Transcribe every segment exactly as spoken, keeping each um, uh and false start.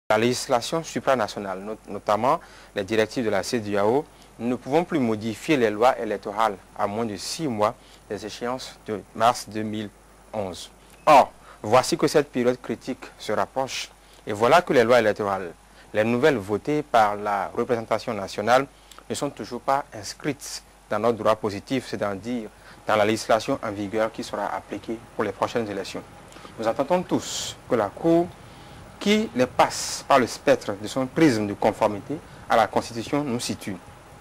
La législation supranationale, not notamment les directives de la C E D E A O, nous ne pouvons plus modifier les lois électorales à moins de six mois des échéances de mars deux mille onze. Or, voici que cette période critique se rapproche et voilà que les lois électorales, les nouvelles votées par la représentation nationale, ne sont toujours pas inscrites dans notre droit positif, c'est-à-dire dans la législation en vigueur qui sera appliquée pour les prochaines élections. Nous attendons tous que la Cour, qui les passe par le spectre de son prisme de conformité à la Constitution, nous situe.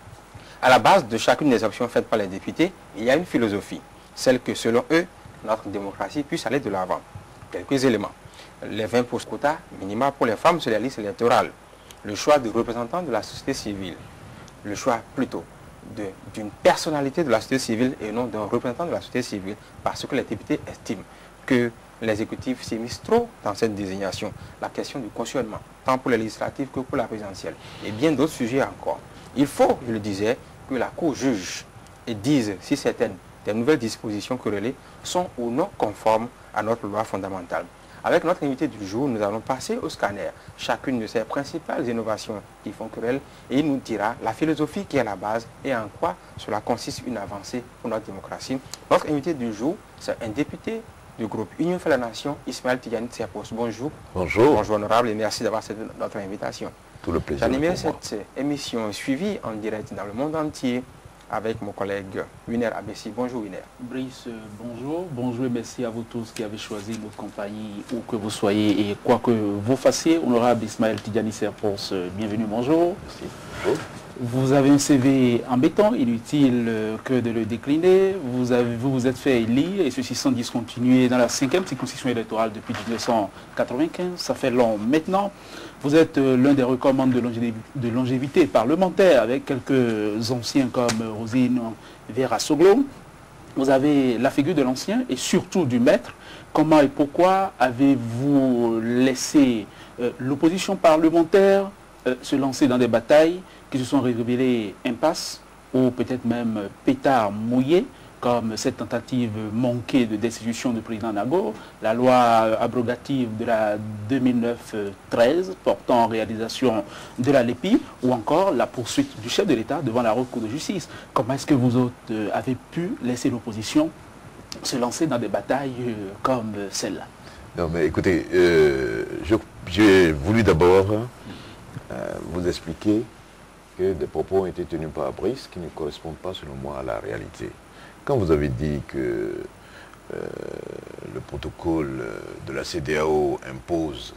À la base de chacune des options faites par les députés, il y a une philosophie, celle que selon eux, notre démocratie puisse aller de l'avant. Quelques éléments. Les vingt pour cent quotas minima pour les femmes sur les listes électorales, le choix de représentants de la société civile, le choix plutôt d'une personnalité de la société civile et non d'un représentant de la société civile, parce que les députés estiment que l'exécutif s'immisce trop dans cette désignation. La question du cautionnement, tant pour les législatives que pour la présidentielle, et bien d'autres sujets encore. Il faut, je le disais, que la Cour juge et dise si certaines des nouvelles dispositions querellées sont ou non conformes à notre loi fondamentale. Avec notre invité du jour, nous allons passer au scanner chacune de ces principales innovations qui font querelle et il nous dira la philosophie qui est à la base et en quoi cela consiste une avancée pour notre démocratie. Notre invité du jour, c'est un député du groupe Union fait la Nation, Ismaël Tidjani Tserpos. Bonjour. Bonjour. Bonjour honorable et merci d'avoir accepté notre invitation. Tout le plaisir. J'animais cette émission suivie en direct dans le monde entier avec mon collègue Winer Abessi. Bonjour Winer. Brice, bonjour. Bonjour et merci à vous tous qui avez choisi notre compagnie, où que vous soyez et quoi que vous fassiez. Honorable Ismaël Tidjani Tserpos, bienvenue, bonjour. Merci. Bonjour. Vous avez un C V embêtant, inutile que de le décliner. Vous avez, vous, vous êtes fait élire et ceci sans discontinuer dans la cinquième circonscription électorale depuis mille neuf cent quatre-vingt-quinze. Ça fait long maintenant. Vous êtes l'un des recommandants de longévité, de longévité parlementaire avec quelques anciens comme Rosine Vera-Soglo. Vous avez la figure de l'ancien et surtout du maître. Comment et pourquoi avez-vous laissé euh, l'opposition parlementaire euh, se lancer dans des batailles qui se sont révélées impasses ou peut-être même pétards mouillés, comme cette tentative manquée de destitution du président Nago, la loi abrogative de la deux mille neuf treize portant en réalisation de la L E P I, ou encore la poursuite du chef de l'État devant la Haute Cour de justice. Comment est-ce que vous autres euh, avez pu laisser l'opposition se lancer dans des batailles euh, comme celle-là? Non mais écoutez, euh, j'ai voulu d'abord euh, vous expliquer que des propos ont été tenus par Brice qui ne correspondent pas selon moi à la réalité. Quand vous avez dit que euh, le protocole de la C E D E A O impose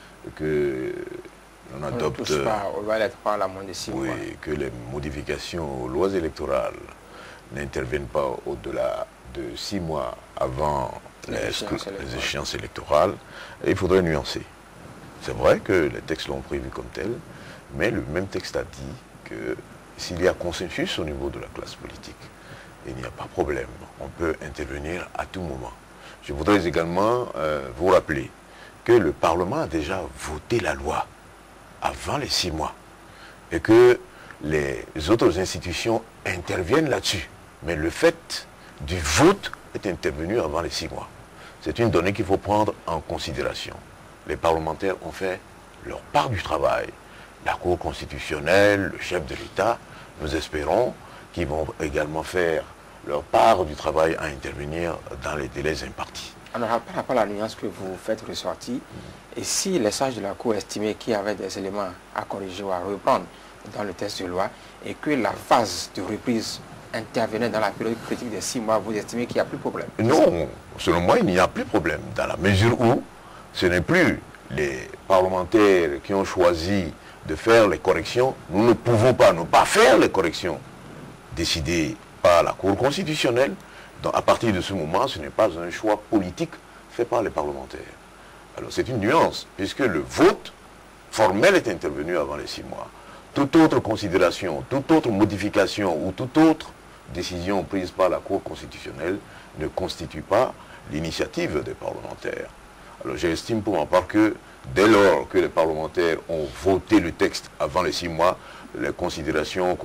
que l'on adopte... On ne touche pas aux lois électorales à moins de six oui, mois. que les modifications aux lois électorales n'interviennent pas au-delà de six mois avant les, les, échéances les échéances électorales, il faudrait nuancer. C'est vrai que les textes l'ont prévu comme tel, mais le même texte a dit que s'il y a consensus au niveau de la classe politique, il n'y a pas de problème. On peut intervenir à tout moment. Je voudrais également euh, vous rappeler que le Parlement a déjà voté la loi avant les six mois et que les autres institutions interviennent là-dessus. Mais le fait du vote est intervenu avant les six mois. C'est une donnée qu'il faut prendre en considération. Les parlementaires ont fait leur part du travail. La Cour constitutionnelle, le chef de l'État, nous espérons qu'ils vont également faire leur part du travail à intervenir dans les délais impartis. Alors, par rapport à la nuance que vous faites ressortir, mm. et si les sages de la Cour estimaient qu'il y avait des éléments à corriger ou à reprendre dans le texte de loi, et que la phase de reprise intervenait dans la période critique des six mois, vous estimez qu'il n'y a plus de problème? Non, selon moi, il n'y a plus de problème, dans la mesure où ce n'est plus les parlementaires qui ont choisi de faire les corrections. Nous ne pouvons pas ne pas faire les corrections décidées par la Cour constitutionnelle. Donc à partir de ce moment, ce n'est pas un choix politique fait par les parlementaires. Alors c'est une nuance, puisque le vote formel est intervenu avant les six mois. Toute autre considération, toute autre modification ou toute autre décision prise par la Cour constitutionnelle ne constitue pas l'initiative des parlementaires. Alors j'estime pour ma part que dès lors que les parlementaires ont voté le texte avant les six mois, les considérations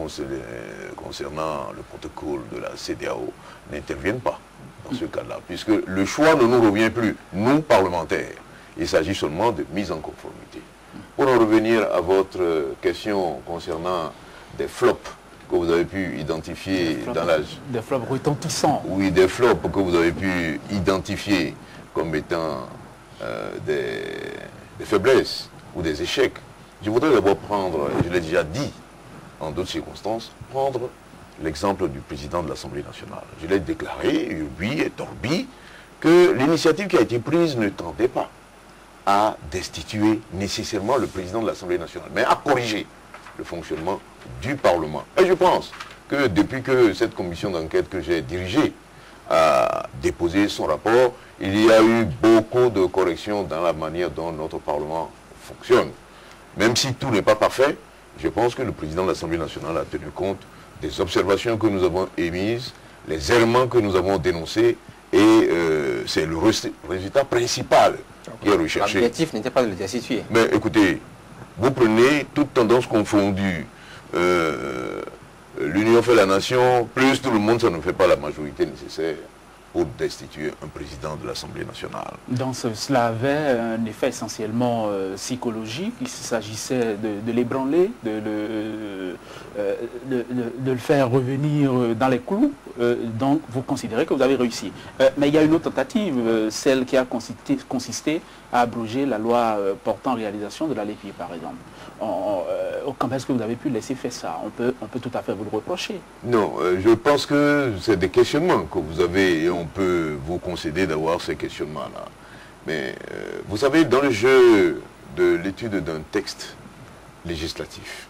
concernant le protocole de la C E D E A O n'interviennent pas dans ce cas-là, puisque le choix ne nous revient plus, nous parlementaires. Il s'agit seulement de mise en conformité. Pour en revenir à votre question concernant des flops que vous avez pu identifier des flops, dans l'âge. Des flops retentissants. Oui, des flops que vous avez pu identifier comme étant euh, des, des faiblesses ou des échecs. Je voudrais d'abord prendre, et je l'ai déjà dit en d'autres circonstances, prendre l'exemple du président de l'Assemblée nationale. Je l'ai déclaré, urbi et torbi, que l'initiative qui a été prise ne tendait pas à destituer nécessairement le président de l'Assemblée nationale, mais à corriger le fonctionnement du Parlement. Et je pense que depuis que cette commission d'enquête que j'ai dirigée a déposé son rapport, il y a eu beaucoup de corrections dans la manière dont notre Parlement fonctionne. Même si tout n'est pas parfait, je pense que le président de l'Assemblée nationale a tenu compte des observations que nous avons émises, les errements que nous avons dénoncés, et euh, c'est le résultat principal qui est recherché. L'objectif n'était pas de le destituer. Mais écoutez, vous prenez toute tendance confondue, euh, l'union fait la nation, plus tout le monde, ça ne fait pas la majorité nécessaire pour destituer un président de l'Assemblée nationale. Donc ce, cela avait un effet essentiellement euh, psychologique. Il s'agissait de, de l'ébranler, de, euh, de, de, de le faire revenir dans les clous. Euh, donc vous considérez que vous avez réussi. Euh, mais il y a une autre tentative, euh, celle qui a consisté, consisté à abroger la loi euh, portant réalisation de la L E P I, par exemple. On, euh, comment est-ce que vous avez pu laisser faire ça? On peut, on peut tout à fait vous le reprocher. Non, euh, je pense que c'est des questionnements que vous avez et on peut vous concéder d'avoir ces questionnements-là. Mais euh, vous savez, dans le jeu de l'étude d'un texte législatif,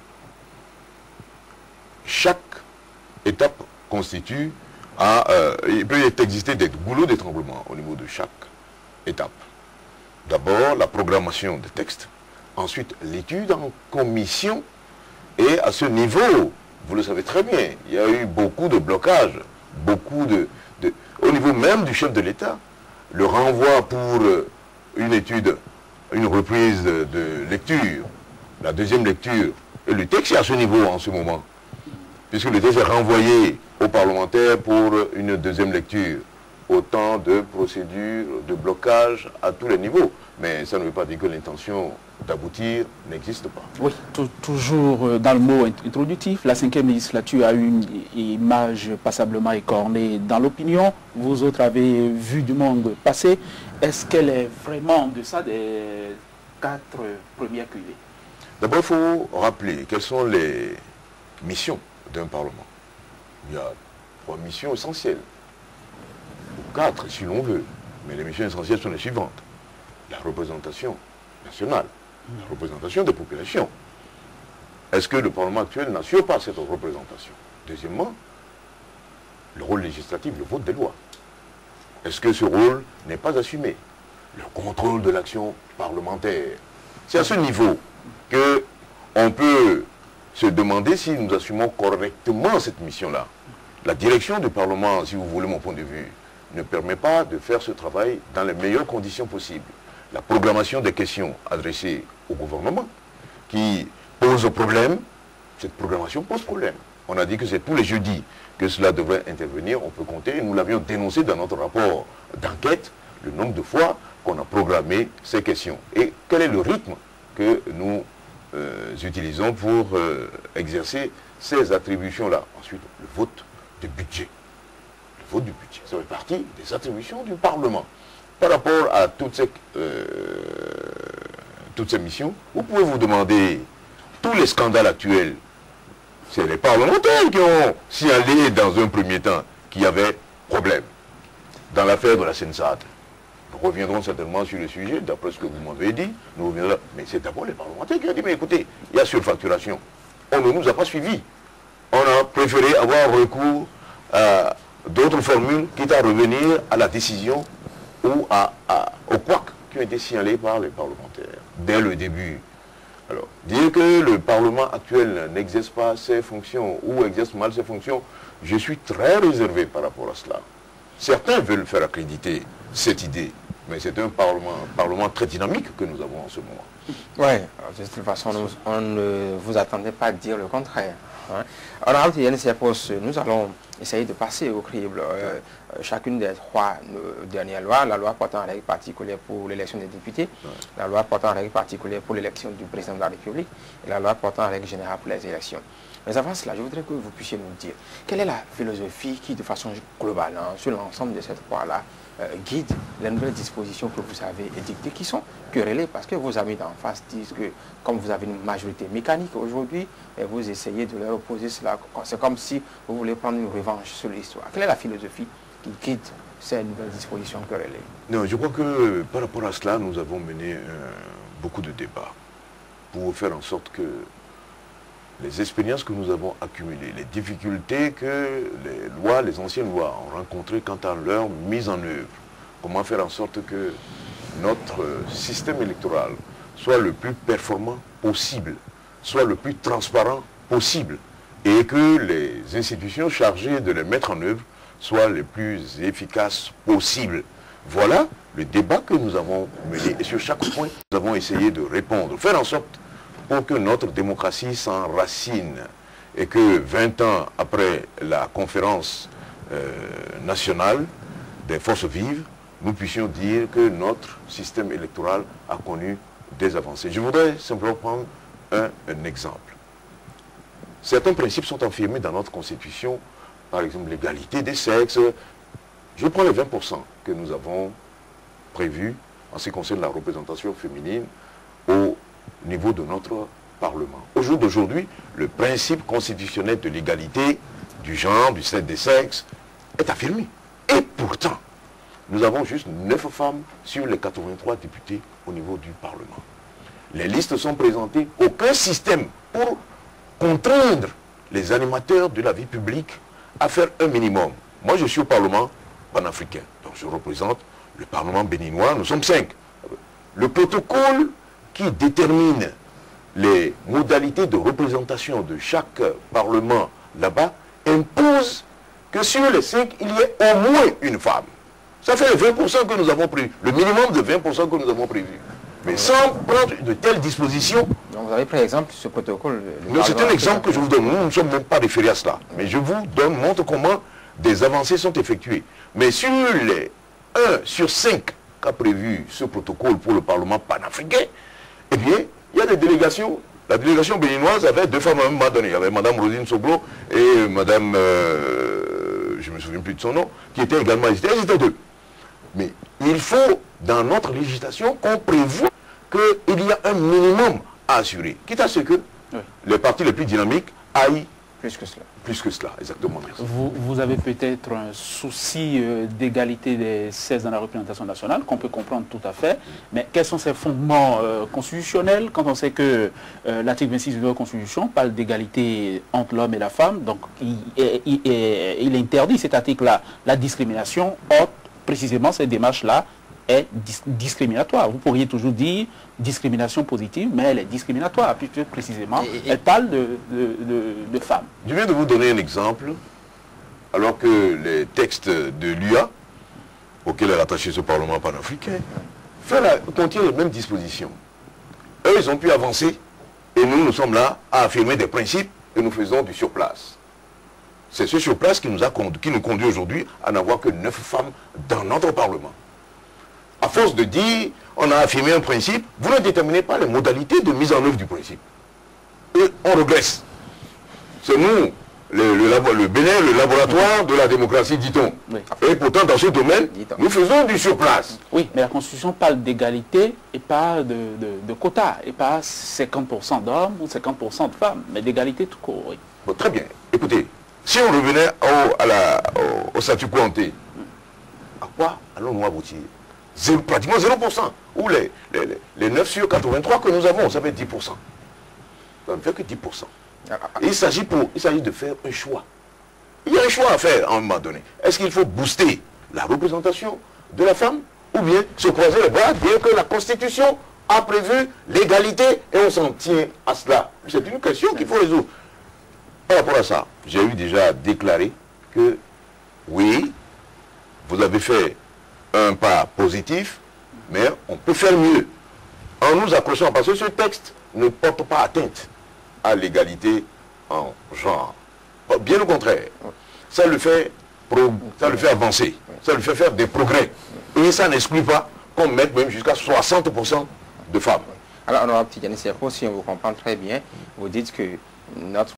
chaque étape constitue, à, euh, il peut exister des goulots d'étranglement au niveau de chaque étape. D'abord, la programmation des textes. Ensuite, l'étude en commission. Et à ce niveau, vous le savez très bien, il y a eu beaucoup de blocages, beaucoup de... de au niveau même du chef de l'État, le renvoi pour une étude, une reprise de, de lecture, la deuxième lecture, et le texte est à ce niveau en ce moment, puisque le texte est renvoyé aux parlementaires pour une deuxième lecture. Autant de procédures, de blocage à tous les niveaux. Mais ça ne veut pas dire que l'intention d'aboutir n'existe pas. Oui, toujours dans le mot introductif, la cinquième législature a une image passablement écornée dans l'opinion. Vous autres avez vu du monde passer. Est-ce qu'elle est vraiment en deçà des quatre premières cuvées? D'abord, il faut rappeler quelles sont les missions d'un Parlement. Il y a trois missions essentielles. Quatre, si l'on veut. Mais les missions essentielles sont les suivantes. La représentation nationale, la représentation des populations. Est-ce que le Parlement actuel n'assure pas cette représentation? Deuxièmement, le rôle législatif, le vote des lois. Est-ce que ce rôle n'est pas assumé? Le contrôle de l'action parlementaire. C'est à ce niveau qu'on peut se demander si nous assumons correctement cette mission-là. La direction du Parlement, si vous voulez mon point de vue, ne permet pas de faire ce travail dans les meilleures conditions possibles. La programmation des questions adressées au gouvernement qui pose problème, cette programmation pose problème. On a dit que c'est tous les jeudis que cela devrait intervenir, on peut compter, et nous l'avions dénoncé dans notre rapport d'enquête, le nombre de fois qu'on a programmé ces questions. Et quel est le rythme que nous euh, utilisons pour euh, exercer ces attributions-là? Ensuite, le vote du budget. Vote du budget. Ça fait partie des attributions du Parlement. Par rapport à toutes ces, euh, toutes ces missions, vous pouvez vous demander, tous les scandales actuels, c'est les parlementaires qui ont signalé dans un premier temps qu'il y avait problème. Dans l'affaire de la Sensat, nous reviendrons certainement sur le sujet, d'après ce que vous m'avez dit, nous reviendrons. Mais c'est d'abord les parlementaires qui ont dit, mais écoutez, il y a surfacturation. On ne nous a pas suivis. On a préféré avoir recours à d'autres formules, quitte à revenir à la décision ou à, à, au couac qui ont été signalés par les parlementaires dès le début. Alors, dire que le Parlement actuel n'exerce pas ses fonctions ou exerce mal ses fonctions, je suis très réservé par rapport à cela. Certains veulent faire accréditer cette idée, mais c'est un parlement, un parlement très dynamique que nous avons en ce moment. Oui, de toute façon, nous, on ne vous attendait pas à dire le contraire. Hein. Honorable Yannis Yapos, nous allons essayé de passer au crible euh, euh, chacune des trois euh, dernières lois, la loi portant règles particulières pour l'élection des députés, ouais. la loi portant règles particulières pour l'élection du président de la République et la loi portant règles générales pour les élections. Mais avant cela, je voudrais que vous puissiez nous dire quelle est la philosophie qui, de façon globale, hein, sur l'ensemble de cette loi-là, euh, guide les nouvelles dispositions que vous avez édictées, qui sont querellées, parce que vos amis d'en face disent que, comme vous avez une majorité mécanique aujourd'hui, et vous essayez de leur opposer cela. C'est comme si vous voulez prendre une revanche sur l'histoire. Quelle est la philosophie qui guide ces nouvelles dispositions querellées? Non, je crois que par rapport à cela, nous avons mené euh, beaucoup de débats pour faire en sorte que les expériences que nous avons accumulées, les difficultés que les lois, les anciennes lois ont rencontrées quant à leur mise en œuvre, comment faire en sorte que notre système électoral soit le plus performant possible, soit le plus transparent possible, et que les institutions chargées de les mettre en œuvre soient les plus efficaces possibles. Voilà le débat que nous avons mené, et sur chaque point, nous avons essayé de répondre, faire en sorte pour que notre démocratie s'enracine et que vingt ans après la conférence euh, nationale des forces vives, nous puissions dire que notre système électoral a connu des avancées. Je voudrais simplement prendre un, un exemple. Certains principes sont affirmés dans notre Constitution, par exemple l'égalité des sexes. Je prends les vingt pour cent que nous avons prévus en ce qui concerne la représentation féminine au niveau de notre Parlement. Au jour d'aujourd'hui, le principe constitutionnel de l'égalité du genre, du sexe des sexes, est affirmé. Et pourtant, nous avons juste neuf femmes sur les quatre-vingt-trois députés au niveau du Parlement. Les listes sont présentées, aucun système pour contraindre les animateurs de la vie publique à faire un minimum. Moi, je suis au Parlement panafricain, donc je représente le Parlement béninois, nous sommes cinq. Le protocole qui détermine les modalités de représentation de chaque Parlement là-bas impose que sur les cinq, il y ait au moins une femme. Ça fait les vingt pour cent que nous avons prévu, le minimum de vingt pour cent que nous avons prévu. Mais sans prendre de telles dispositions... Donc vous avez pris exemple ce protocole... C'est un exemple que je vous donne. Nous ne sommes même pas référés à cela. Mais je vous donne, montre comment des avancées sont effectuées. Mais sur les un sur cinq qu'a prévu ce protocole pour le Parlement panafricain, eh bien, il y a des délégations. La délégation béninoise avait deux femmes à un moment donné. Il y avait Mme Rosine Soblo et Mme... Euh, je ne me souviens plus de son nom, qui étaient également hésitées. Elles étaient deux. Mais il faut, dans notre législation, qu'on prévoit qu'il y a un minimum à assurer. Quitte à ce que oui. les partis les plus dynamiques aillent plus que cela. Plus que cela, exactement. Vous, vous avez peut-être un souci euh, d'égalité des sexes dans la représentation nationale, qu'on peut comprendre tout à fait, mais quels sont ces fondements euh, constitutionnels quand on sait que euh, l'article vingt-six de la Constitution parle d'égalité entre l'homme et la femme, donc il, il, il, il interdit cet article-là la discrimination, or précisément cette démarche-là est dis discriminatoire. Vous pourriez toujours dire discrimination positive, mais elle est discriminatoire, puisque précisément, et, et, elle parle de, de, de, de femmes. Je viens de vous donner un exemple, alors que les textes de l'U A, auxquels est attaché ce Parlement panafricain, contiennent les mêmes dispositions. Eux, ils ont pu avancer, et nous, nous sommes là à affirmer des principes, et nous faisons du surplace. C'est ce surplace qui nous, a, qui nous conduit aujourd'hui à n'avoir que neuf femmes dans notre Parlement. À force de dire, on a affirmé un principe, vous ne déterminez pas les modalités de mise en œuvre du principe. Et on regresse. C'est nous, le, le, le Bénin, le laboratoire de la démocratie, dit-on. Oui. Et pourtant, dans ce domaine, nous faisons du surplace. Oui, mais la Constitution parle d'égalité et pas de, de, de quotas, et pas cinquante pour cent d'hommes ou cinquante pour cent de femmes, mais d'égalité tout court, oui. Bon, très bien. Écoutez, si on revenait au, à la, au, au statu quo ante, à quoi allons-nous aboutir? Zéro, pratiquement zéro pour cent. Ou les, les, les neuf sur quatre-vingt-trois que nous avons, ça fait dix pour cent. Ça ne fait que dix pour cent. Il s'agit de faire un choix. Il y a un choix à faire à un moment donné. Est-ce qu'il faut booster la représentation de la femme ou bien se croiser les bras, dire que la Constitution a prévu l'égalité et on s'en tient à cela? C'est une question qu'il faut résoudre. Par rapport à ça, j'ai eu déjà déclaré que oui, vous avez fait un pas positif, mais on peut faire mieux en nous accrochant, parce que ce texte ne porte pas atteinte à l'égalité en genre. Bien au contraire. ça le fait, pro, ça le fait avancer, ça le fait faire des progrès. Et ça n'exclut pas qu'on mette même jusqu'à soixante pour cent de femmes. Alors, honorable Tidjani Seko, si on vous comprend très bien, vous dites que notre